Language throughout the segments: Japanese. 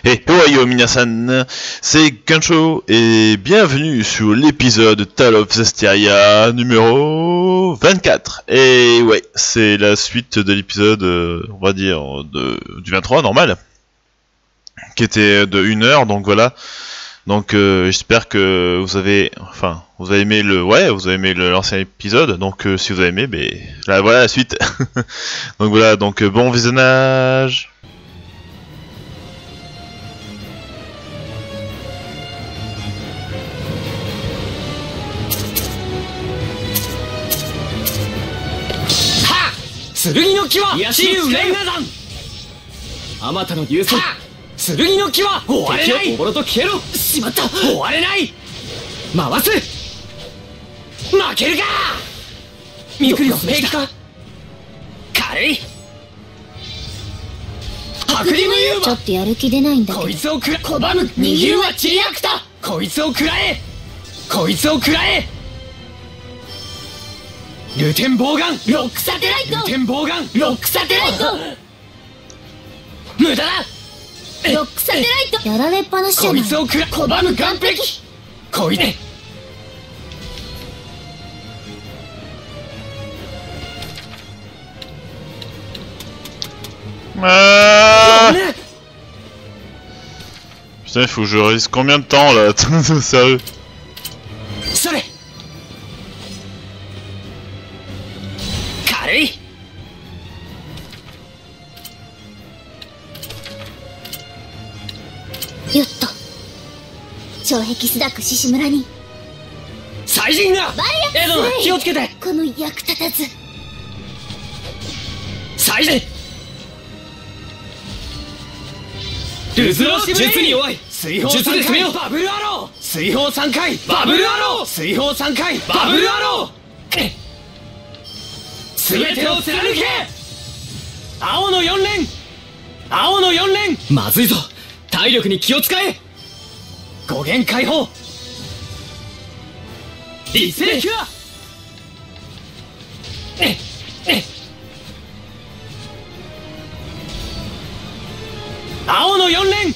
Hey, ohayo minasan, c'est Kancho et bienvenue sur l'épisode Tale of Zestiria numéro 24. Et ouais, c'est la suite de l'épisode, on va dire, du 23 normal, qui était de 1 heure, donc voilà. Donc j'espère que vous avez aimé l'ancien épisode. Donc si vous avez aimé, ben là voilà la suite. Donc voilà, donc bon visionnage. 剣の木は雌雄連河山あまたの流星剣の木は終われない敵をおぼろと消えろしまった終われない回す負けるか見くりを平気か軽い白リムユーちょっとやる気出ないんだけどこいつをくら拒む握るはチリアクタこいつを食らえこいつを食らえルテンボウガンロックサテライトルテンボウガンロックサテライト無駄だロックサテライトやられっぱなしじゃないこいつを拒む岩壁こいで Putain, il faut que je réalise combien de temps là. Sérieux. それ軽いゆっと城壁スダック獅子村に最人がバリアエドナ気をつけてこの役立たず最人ルズロシブレイ術に弱い水砲3回バブルアロー水砲3回バブルアロー水砲3回バブルアロー全てを貫け青の4連青の4連まずいぞ体力に気を使え5限解放リセキュア青の4連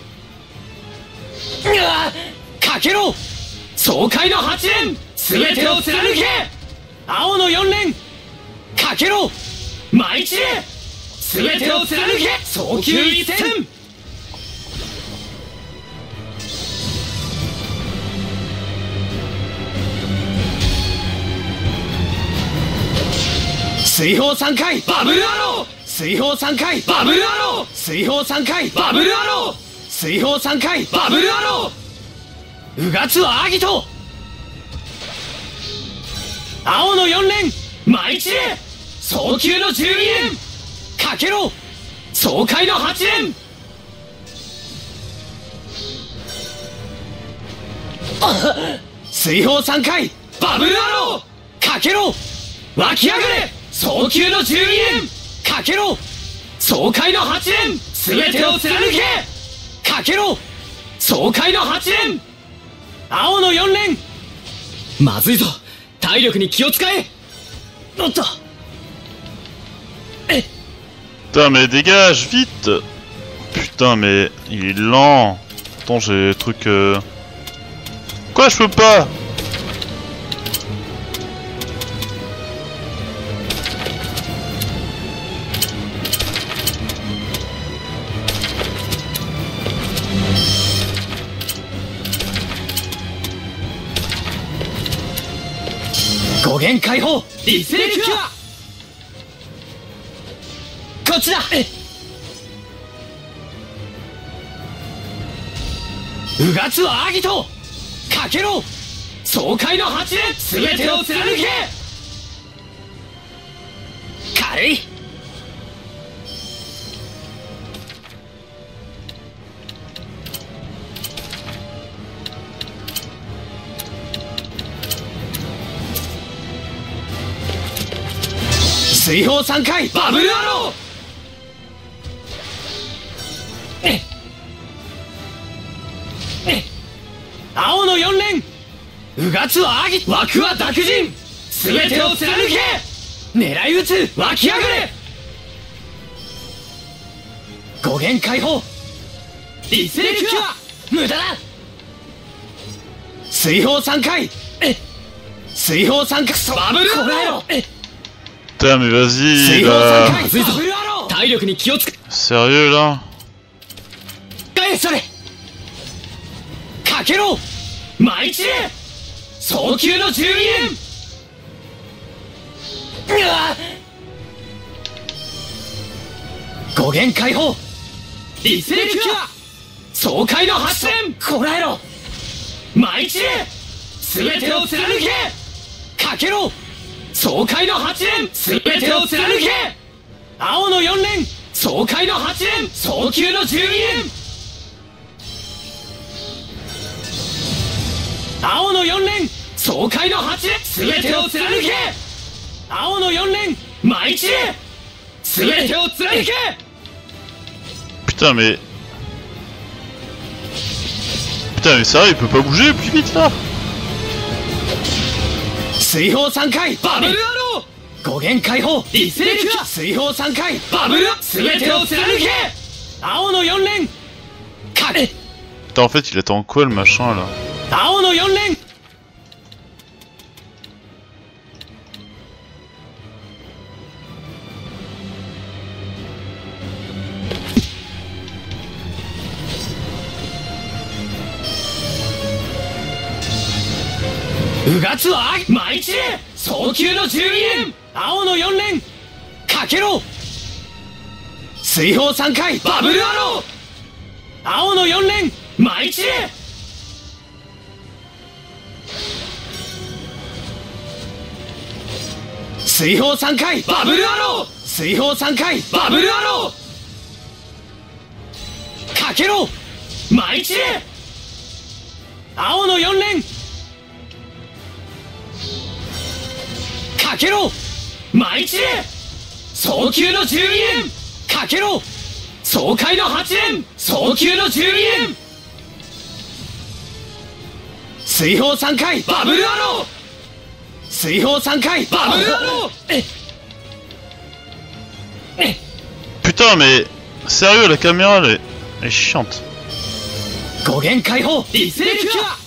かけろ爽快の8連全てを貫け青の4連かけろ舞い散れ全てを貫け早急一戦水砲3回バブルアロー水砲3回バブルアロー水砲3回バブルアロー水砲3回バブルアローうがつはアギト青の4連舞い散れ早急の12連かけろ爽快の8連水砲3回バブルアローかけろ湧き上がれ早急の12連かけろ爽快の8連全てを貫けかけろ爽快の8連青の4連まずいぞ体力に気を使えおっと Putain, mais dégage vite. Putain, mais il est lent. Attends, j'ai des trucs. Quoi, je peux pas. 5限解放リセキュアこっちだうがつはアギトかけろ爽快の8連全てを貫け軽い水砲3回バブルアロー青の4連うがつはアギ枠は濁人全てを貫け狙い撃つ湧き上がれ5限解放リセレクは無駄だ。水泡3回。水泡3回。バブルこらえろ。 Putain, mais vas-y, 水泡 là. 3回。バブルアロー。体力に気をつけ。 Sérieux, là? 返され。かけろ。舞い散れ。早急の12円。5限解放。リセレクは爽快の発電。こらえろ。舞い散れ。全てを貫け。かけろ。爽快の発電。全てを貫け。青の4連。爽快の発電。早急の12円。青の4連。爽快の8連。全てを貫け。青の4連。舞い散れ。全てを貫け。 Putain, mais. Putain, mais sérieux, il peut pas bouger plus vite là? 水泡3回。バブルアロー。5限解放。リセレクは水泡3回。バブル。全てを貫け。青の4連。かけ。 Putain, en fait, il attend quoi le machin là? 青の4連。うがつは舞い散れ。早急の12連。青の4連。かけろ。水泡3回。バブルアロー。青の4連。舞い散れ。水泡3回。バブルアロー。水泡3回。バブルアロー。かけろ。舞い散れ。青の4連。かけろ。舞い散れ。早急の12連。かけろ。爽快の8連。早急の12連。水泡3回。バブルアロー。水泡3回。バブルアロー。 Putain, mais. Sérieux, la caméra elle est chiante. 5限解放。リセレクは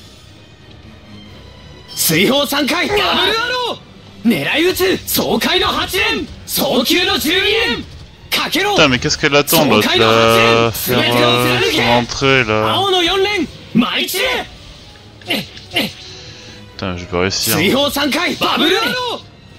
水泡3回。バブルアロー。 狙い撃つ。爽快の8連。早急の12連。かけろ。 Putain, mais qu'est-ce qu'elle attend l'autre là? Faire son entrée là. 青の4連。舞い散れ。 Putain, je vais pas réussir. 水泡3回。バブルアロー。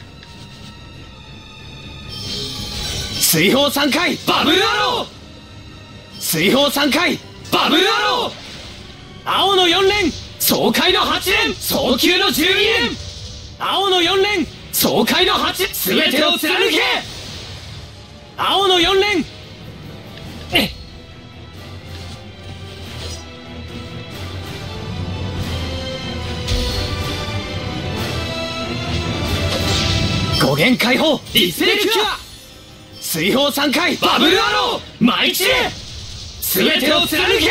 水泡3回。バブルアロー。水泡3回。バブルアロー。青の4連。爽快の8連。早急の12連。青の4連。爽快の8。全てを貫け。青の4連。5限解放。リセレクは水泡3回。バブルアロー。舞い散れ。全てを貫け。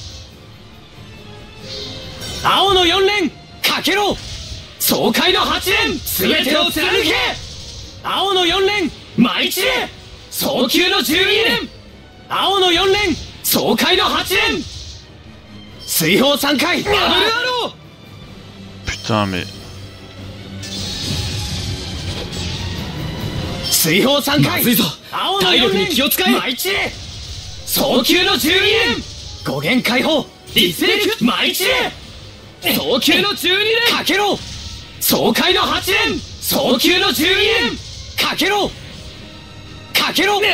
青の4連。かけろ。爽快の8連。全てを貫け。青の4連。舞い散れ。早急の12連。青の4連。爽快の8連。水泡3回。バブルアロー。 Putain, mais. 水泡3回。まずいぞ。青の4連。気を使え。舞い散れ。早急の12連。5限解放。リセレク。舞い散れ。早急の12連。かけろ。爽快の8連。早急の12連。かけろ。かけろ。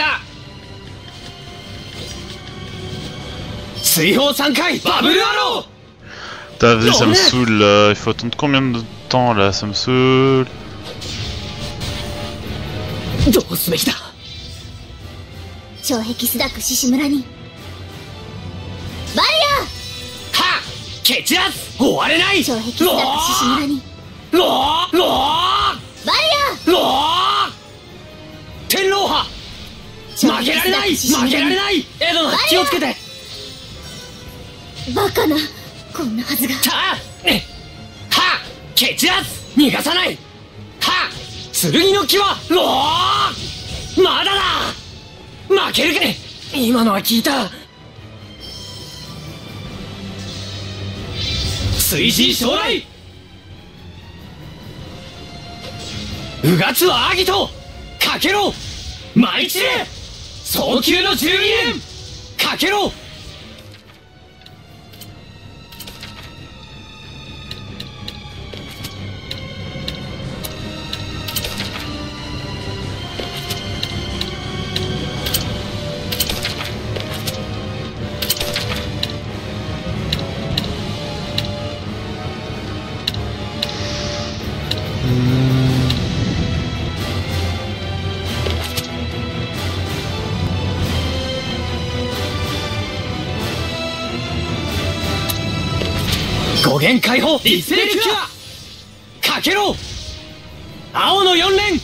水泡3回。バブルアロー。 Putain, vas-y, ça me saoule là. Il faut attendre combien de temps là? Ça me saoule. どうすべきだ。 障壁スダック獅子村にバリはっ蹴散らす。終われない。 ア障壁スダック獅子村にローローバリロー天狼派。 ア負けられない。負けられない。エドナ気をつけて。 バカな。こんなはずが。 はっ蹴散らす。逃がさない。はっ剣の木はローまだだ。負けるかね。今のは聞いた。 追伸将来うがつはアギトかけろ舞一で早急の12連かけろ五限解放リセレキュアかけろ青の4連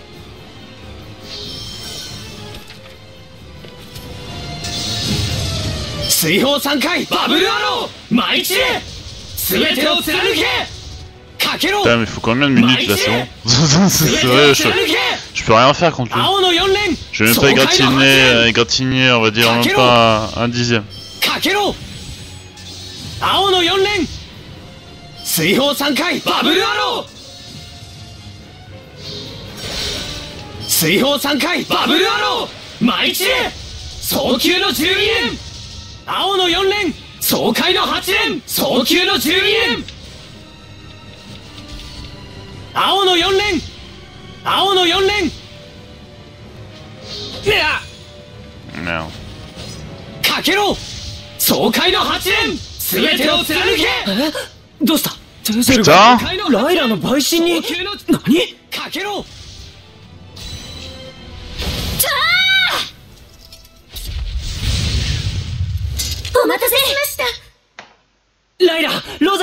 水砲3回バブルアロー舞一で全てを貫けかけろ Putain, mais faut combien de minutes là, c'est bon? C'est vrai, je peux rien faire contre lui. 青の4連 Je vais même pas égratigner, on va dire même pas un dixième. かけろ青の4連水砲3回バブルアロー水砲3回バブルアロー舞一で早急の12連青の4連爽快の8連早急の12連青の4連青の4連 Merde. かけろ爽快の8連全てを貫けどうしたテゼルがライラの陪審に何かけろお待たせしましたライラロゼ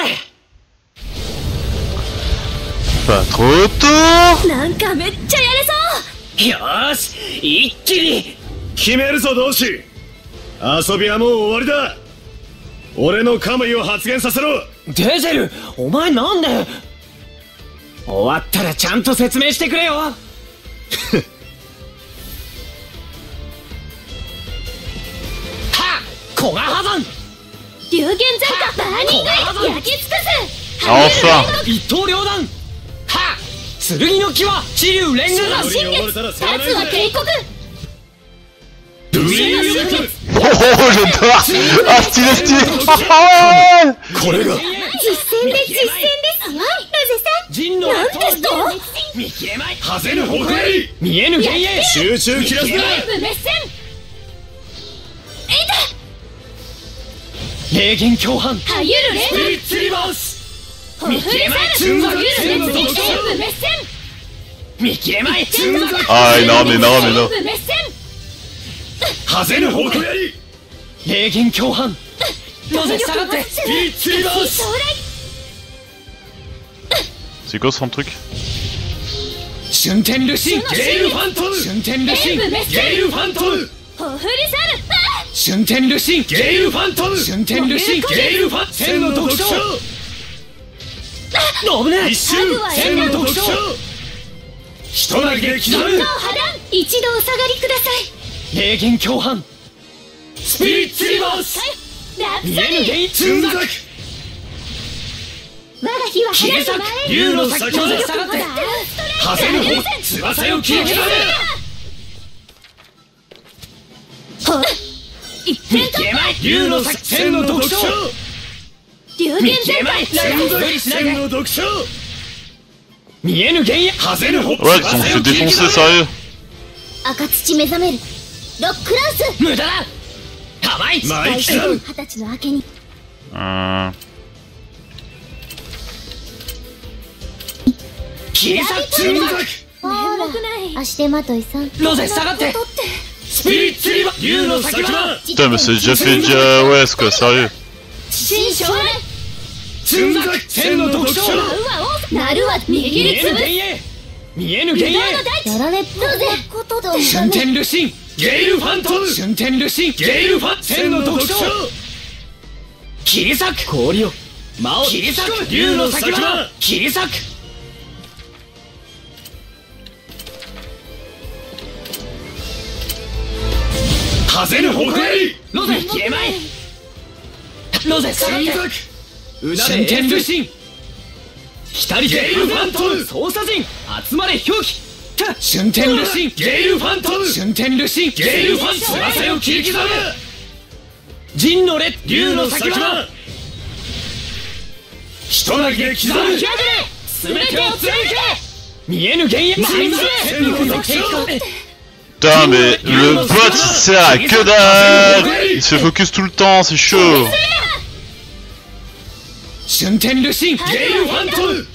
Pas trop tôt. なんかめっちゃやれよーし一気に決めるぞ同志遊びはもう終わりだ俺のカムイを発言させろデゼルお前なんで終わったらちゃんと説明してくれよはあ古賀破山流言前科バーニング焼き尽くす Enfin. 一刀両断はあ剣の木は地流連軍だ新月立つは警告ルイユーク Oh, j'adore. Ah, stylé, stylé. Ah, ouais. これが実戦ですよロゼ陣のなんですと見切れまいハゼの方向へ見えぬ幻影集中切らすなさん全部滅戦霊言共犯はゆるスピ連リッツリバースほふり去る全部はゆる全部連全部滅戦見切れまい Ah, énorme, énorme, 全 énorme. 部滅戦ハゼの方向へ霊言共犯ロゼ下がってスピリッツリバース将来 C'est quoi son truc? 春天ルシンゲイルファントム春天ルシン全部滅戦ゲイルファントムほふり去る春天ルシンゲイルファントム春天ルシンゲイルファン千の特徴危ねえ一瞬千の特徴一投げで刻む破断一度お下がりください霊言共犯スピリッツリバースラプソ見えぬディ原因ツンザク我が日は切れ裂く竜の先ほど下がってハゼの方翼を切り刻め一点と見えまい竜の先千の特徴流見言前科切れまい無理しない千での特徴見えぬ原因ハゼの方 Ouais, ils sont fait défoncer, sérieux. 赤土目覚めるロックランス無駄だ甘いマイキさん 20歳の明けに切り裂くツンザク眠くない足手まといさんロゼ下がってスピリッツリバー竜の先は Putain, mais c'est déjà fait déjà. Ouais, c'est quoi, sérieux? 新将来ツンザク千の特徴なるは握見えぬりつぶ幻影見えぬ幻影やられっぽいことって春天ルシンゲイルファントム春天ルシンゲイルファン千の特徴切り裂く氷を魔を切り裂く竜の先は切り裂くハゼの方向へロゼ消えまいロゼ下がってツンザク春天流神左手ゲイルファントム操作陣集まれ表記春天流神ゲイルファントム春天流神ゲイルファントム翼を切り刻む陣の列竜の先は人投げで刻む全てを貫け見えぬ幻影真の千の特徴 Putain, mais le bot il sert à que dalle. Il se focus tout le temps, c'est chaud. 春天流神ゲイルファントム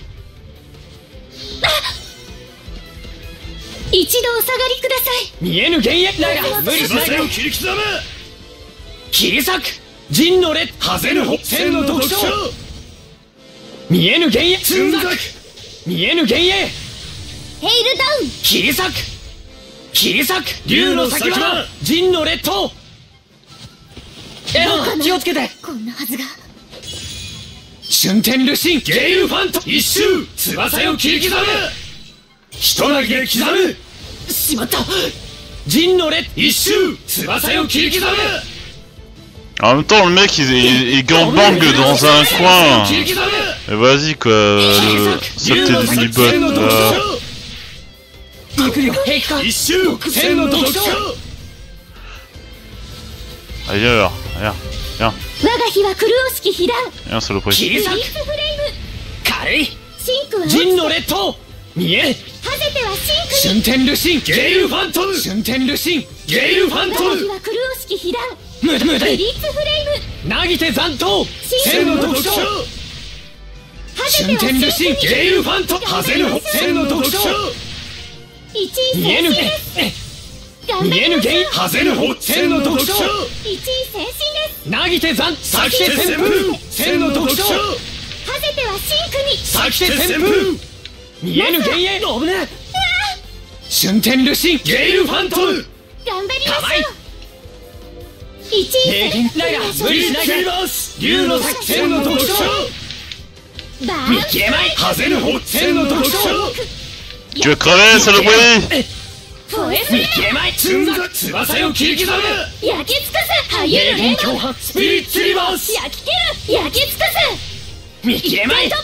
一度お下がりください。 見えぬ幻影だが無理しないで切り刻む切り裂く陣の列ハゼの千の特徴見えぬ幻影つんざく見えぬ幻影ヘイルダウン。 切り裂く切り裂く竜の先は陣の列島気をつけてこんなはずが。 春天流神ゲイルファント一周翼を切り刻む人投げで刻むしまった陣の列一周翼を切り刻む En même temps, le mec il gangbang dans un coin. Et vas-y quoi, le saleté de mini-bot là. 行くよ平気か一周千の特徴 Allez, alors, viens, viens, 我が火は狂う式被弾。 viens, saloperie. 切り裂くリーフフレイム。 軽いシンクは落ちて陣の列島見えハゼてはシンクに。 春天流神ゲイルファントム春天流神ゲイルファントム我が火は狂う式被弾。 無駄無駄リリースフレイム。 なぎて残党千の特徴ハゼ春ては天流神シンクに。 ゲイルファントハゼの千の特徴一位見えぬ先進です。頑張見えぬりましょう。 幻ハゼの千の特徴一位先進です。 なぎて残先手旋風千の特徴ハゼてはシンクに。 先手旋風見えぬ幻影危ねえ春天流神ゲイルファントム頑張りまかわいいしょう。一位平均ライダー無理しないで竜の先千の特徴バーン。 見切れまいハゼの千の特徴 Tu vas crever, saloperie! フォエス見切れまいつんざ翼を切り刻む焼き尽くす。はゆ平均るレモン。 強破スピリッツリバース焼き切る。焼き尽くす。 見切れまい突破。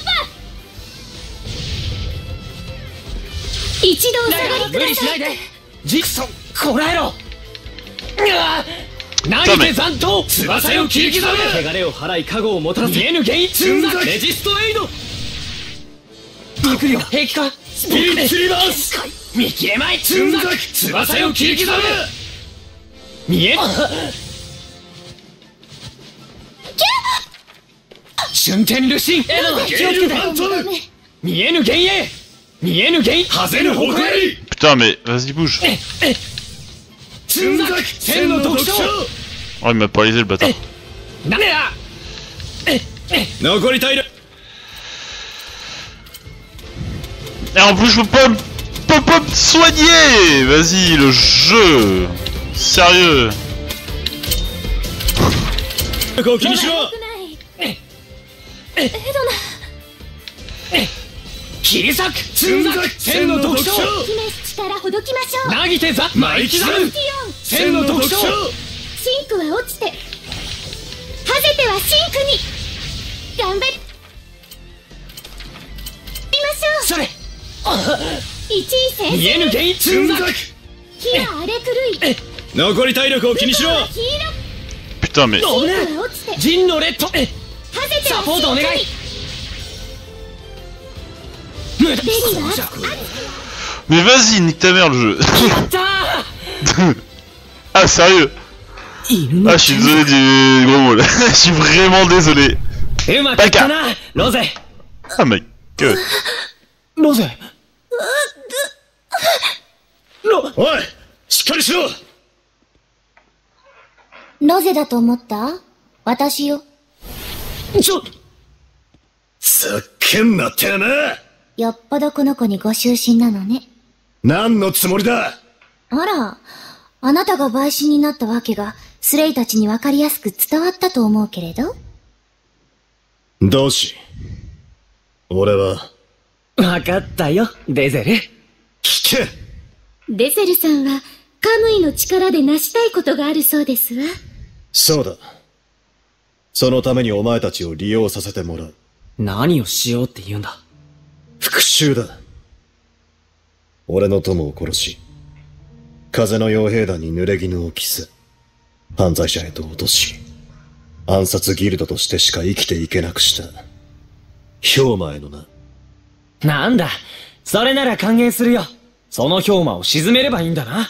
一度お下がりく無ださい。 理しないでジクソンこらえろ投げて残党翼を切り刻む汚れを払い加護をもたらす見えぬ原因つんざレジストエイド行くよ平気かスピリッツリバース見切れまいつんざ翼を切り刻む見え春天流神気をつけて見えぬ幻影見えぬ幻影ハゼの崩壊 Putain, mais vas-y, bouge. つんざ千の特徴 Oh, il m'a paralysé le bâtard. なんでだ残り体力 Et en plus, je peux pas me soigner! Vas-y, le jeu! Sérieux! を気にしろよくないエドナ。 切り裂くつんざ千の特徴示す力ほどきましょう。 なぎてざ舞い刻むティオン。 千の特徴シンクは落ちて。ハゼてはシンクに。頑張りましょそれう。一位先見え進。 ぬ原因つんざ火は荒れ狂い。 残り体力を気にしろ黄色。 Putain, mais. 危ねシンクは落ちて。 え陣のレッドハゼてはサポートお願いシンクに。 無駄ベリーは熱く。 Mais vas-y, nique ta mère le jeu! やったー Ah, sérieux! 犬の Ah, je suis désolé du gros mot là. Je suis vraiment désolé. うまくいったなロゼ Ah, my god. ロゼおいしっかりしろロゼだと思った？私よ。 ざっけんなってやなよっぽどこの子にご就寝なのね。 何のつもりだあら、あなたが陪審になったわけが、スレイたちにわかりやすく伝わったと思うけれど。 どうし俺はわかったよデゼル聞けデゼルさんは、カムイの力で成したいことがあるそうですわ。 そうだそのためにお前たちを利用させてもらう。 何をしようって言うんだ。 復讐だ。俺の友を殺し、風の傭兵団に濡れ衣を着せ、犯罪者へと落とし、暗殺ギルドとしてしか生きていけなくした。氷馬へのな。 なんだ、それなら歓迎するよ。その氷馬を沈めればいいんだな。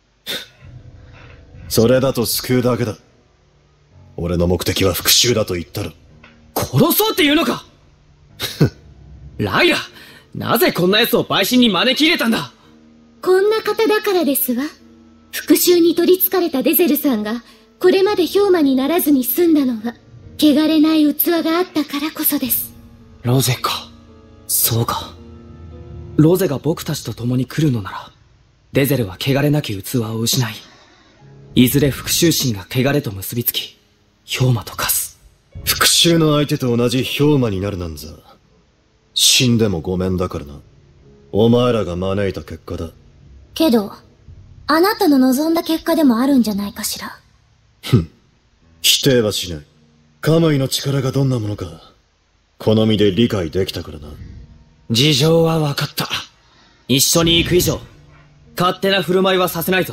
それだと救うだけだ。俺の目的は復讐だと言ったろ。 殺そうって言うのかライラ、なぜこんな奴を陪審に招き入れたんだ。 こんな方だからですわ。復讐に取り憑かれたデゼルさんが、これまで氷馬にならずに済んだのは、汚れない器があったからこそです。 ロゼか。そうか。ロゼが僕たちと共に来るのなら、デゼルは汚れなき器を失い、いずれ復讐心が汚れと結びつき、氷馬と化す。 復讐の相手と同じ氷馬になるなんざ、死んでもごめんだからな。お前らが招いた結果だ。 けど、あなたの望んだ結果でもあるんじゃないかしら。 否定はしない。カムイの力がどんなものか、好みで理解できたからな。 事情は分かった。一緒に行く以上、勝手な振る舞いはさせないぞ。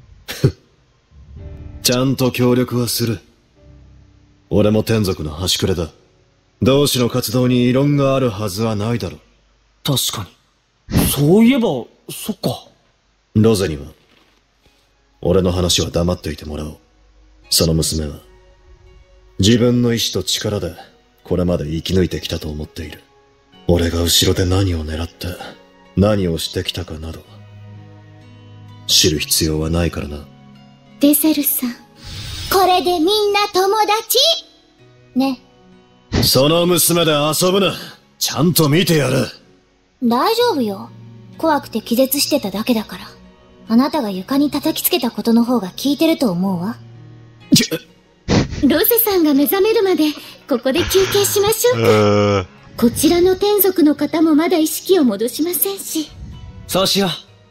ちゃんと協力はする。俺も天族の端くれだ。同志の活動に異論があるはずはないだろう。 確かに。そういえば、そっか。 ロゼには、俺の話は黙っていてもらおう。その娘は、自分の意志と力で、これまで生き抜いてきたと思っている。俺が後ろで何を狙って、何をしてきたかなど、知る必要はないからな。 デゼルさん。これでみんな友達ね。 その娘で遊ぶな。ちゃんと見てやる。 大丈夫よ。怖くて気絶してただけだから。あなたが床に叩きつけたことの方が効いてると思うわ。ロゼさんが目覚めるまで、ここで休憩しましょうか。こちらの天族の方もまだ意識を戻しませんし。 そうしよう。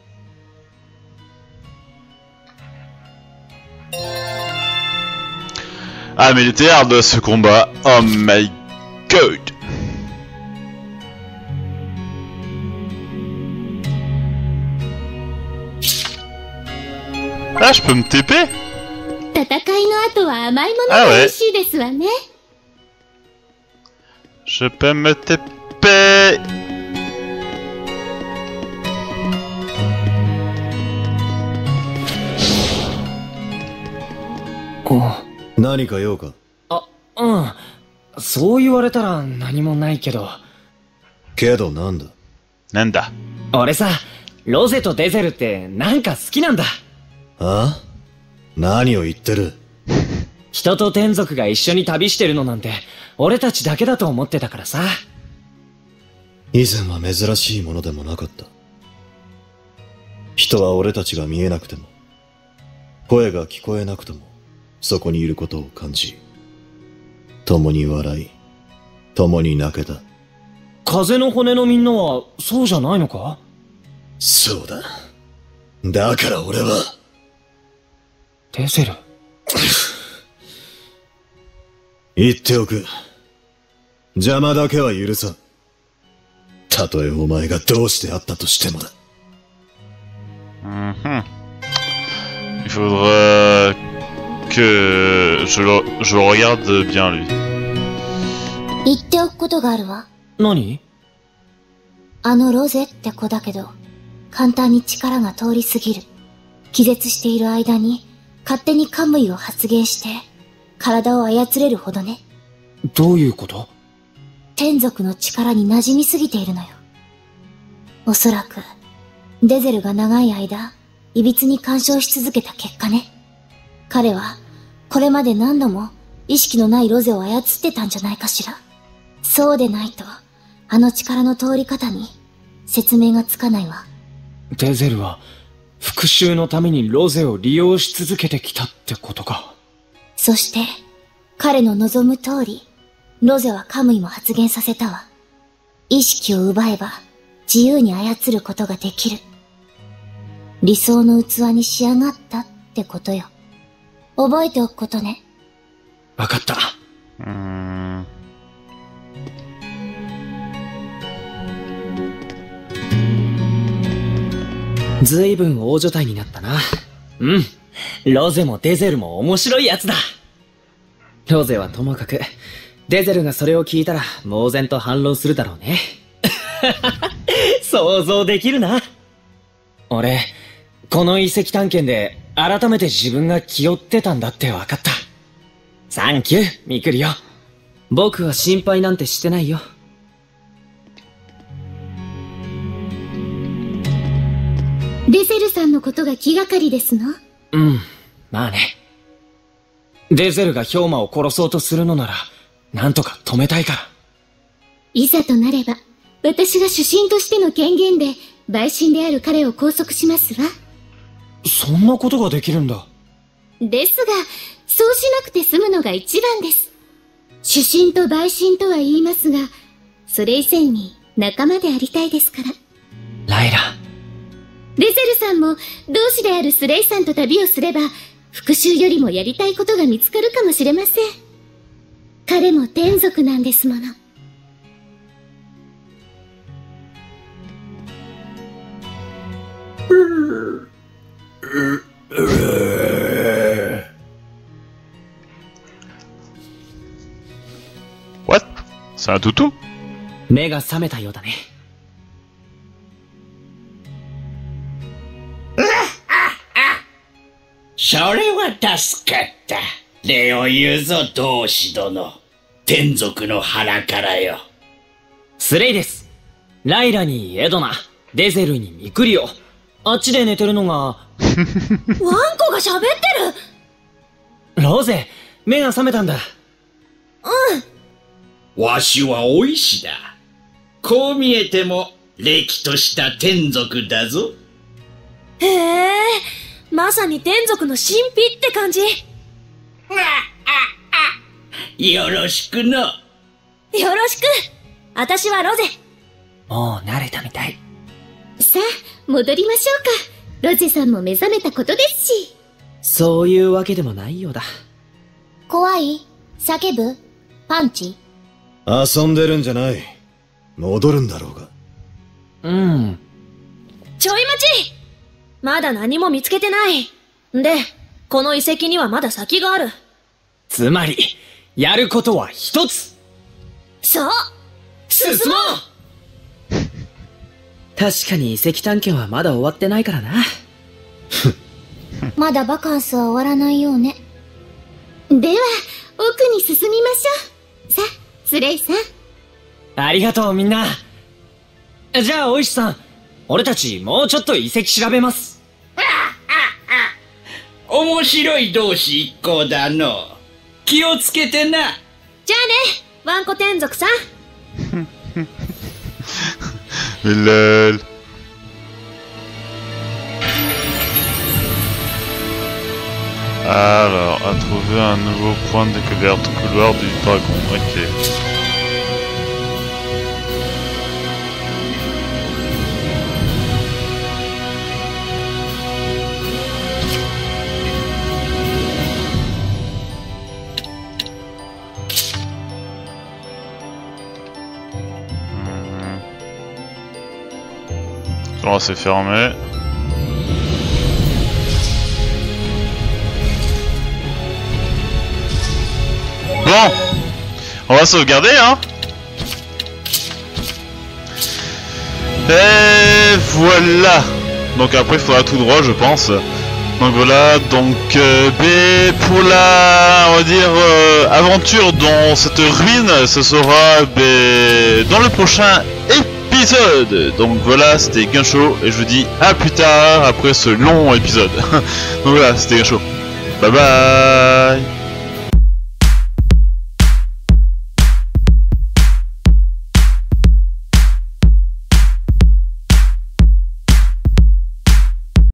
Ah, mais il était hard ce combat. Oh my god. Ah, je peux me TP? 戦いの後は甘いものが美味しいですわね。 Je peux me TP. 何か用か？ あ、うん。そう言われたら何もないけど。 けどなんだ？ なんだ？ 俺さ、ロゼとデゼルってなんか好きなんだ。 あ？何を言ってる？ 人と天族が一緒に旅してるのなんて、俺たちだけだと思ってたからさ。 以前は珍しいものでもなかった。人は俺たちが見えなくても、声が聞こえなくても、そこにいることを感じ、共に笑い、共に泣けた。 風の骨のみんなはそうじゃないのか？ そうだ。だから俺は。 デゼル。 言っておく。邪魔だけは許さん。たとえお前がどうしてあったとしてもだ。 Il faudra que je le regarde bien lui. 言っておくことがあるわ。 何？ あのロゼって子だけど、簡単に力が通り過ぎる。気絶している間に、勝手にカムイを発言して、体を操れるほどね。 どういうこと？ 天族の力に馴染みすぎているのよ。おそらく、デゼルが長い間、歪に干渉し続けた結果ね。彼は、これまで何度も、意識のないロゼを操ってたんじゃないかしら。そうでないと、あの力の通り方に、説明がつかないわ。 デゼルは、復讐のためにロゼを利用し続けてきたってことか。 そして、彼の望む通り、ロゼはカムイも発言させたわ。意識を奪えば、自由に操ることができる。理想の器に仕上がったってことよ。覚えておくことね。 わかった。 ずいぶん大所帯になったな。うん。ロゼもデゼルも面白いやつだ。ロゼはともかく、デゼルがそれを聞いたら猛然と反論するだろうね。想像できるな。俺、この遺跡探検で改めて自分が気負ってたんだって分かった。サンキュー、ミクリオ。僕は心配なんてしてないよ。 デゼルさんのことが気がかりですの？ うん、まあね。デゼルがヒョウマを殺そうとするのなら、なんとか止めたいから。 いざとなれば、私が主審としての権限で、陪審である彼を拘束しますわ。 そんなことができるんだ。 ですが、そうしなくて済むのが一番です。主審と陪審とは言いますが、それ以前に仲間でありたいですから。 ライラ。 デゼルさんも同志であるスレイさんと旅をすれば、復讐よりもやりたいことが見つかるかもしれません。彼も天族なんですもの。 What? C'est un toutou? 目が覚めたようだね。 それは助かった。礼を言うぞ、同志殿。天族の腹からよ。 スレイです。ライラにエドナ、デゼルにミクリオ。あっちで寝てるのがワンコが喋ってる。 ロゼ、目が覚めたんだ。 わしはおいしだ。こう見えても、れきとした天族だぞ。 へえ、まさに天族の神秘って感じ。 よろしくの。 よろしく。私はロゼ。 もう慣れたみたい。 さあ、戻りましょうか。ロゼさんも目覚めたことですし。 そういうわけでもないようだ。 怖い？叫ぶ？パンチ？ 遊んでるんじゃない。戻るんだろうが。 うん。 ちょい待ち！まだ何も見つけてない。で、この遺跡にはまだ先がある。 つまり、やることは一つ。 そう！進もう！ 確かに遺跡探検はまだ終わってないからな。 まだバカンスは終わらないようね。では、奥に進みましょう。さあ、スレイさん。 ありがとうみんな。じゃあ、おいしさん。俺たちもうちょっと遺跡調べます。 面白い同志一行だの。気をつけてな。 じゃあね、ワンコ天族さん。 Lol. Alors, à trouver un nouveau point de découverte au couloir du dragon. Ok. Là, c'est fermé. Bon, on va sauvegarder, hein. Et voilà. Donc après, il faudra tout droit, je pense. Donc voilà, donc pour la, on va dire, aventure dans cette ruine, ce sera dans le prochain épisode. Donc voilà, c'était Gunshow et je vous dis à plus tard après ce long épisode. Donc voilà, c'était Gunshow. Bye bye.